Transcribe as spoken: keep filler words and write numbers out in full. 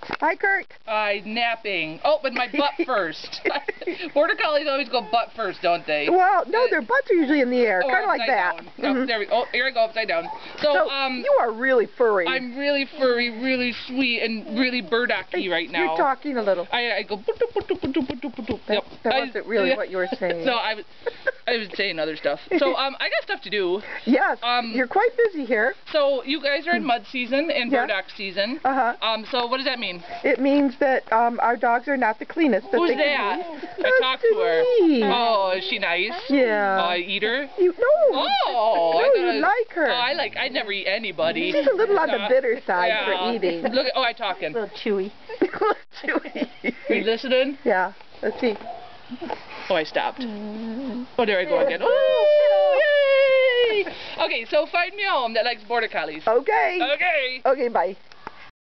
Hi, Kurt. Uh, napping. Oh, but my butt first. Border Collies always go butt first, don't they? Well, no, their butts are usually in the air, oh, kind of like that. Mm-hmm. oh, there we, oh, here I go, upside down. So, so um, you are really furry. I'm really furry, really sweet, and really burdocky right now. You're talking a little. I, I go. Boop, boop, boop, boop, boop, boop, boop. That, yep. that I, wasn't really yeah. what you were saying. No, I was. I was saying other stuff. So, um, I got stuff to do. Yes. Um, you're quite busy here. So, you guys are in mud season and yes. burdock season. Uh huh. Um, so what does that mean? It means that um our dogs are not the cleanest. That Who's they that? Can I talked to her. Me. Oh, is she nice? Yeah. Oh, I eat her? You no. Oh, no, I you was, like her. Oh, I like. I never eat anybody. She's a little on the Uh, bitter side yeah. for eating. Look. Oh, I talking. A little chewy. a little chewy. Are you listening? Yeah. Let's see. Oh, I stopped. Oh, there I go again. Oh, yay! Okay, so find me a home that likes Border Collies. Okay. Okay. Okay, bye.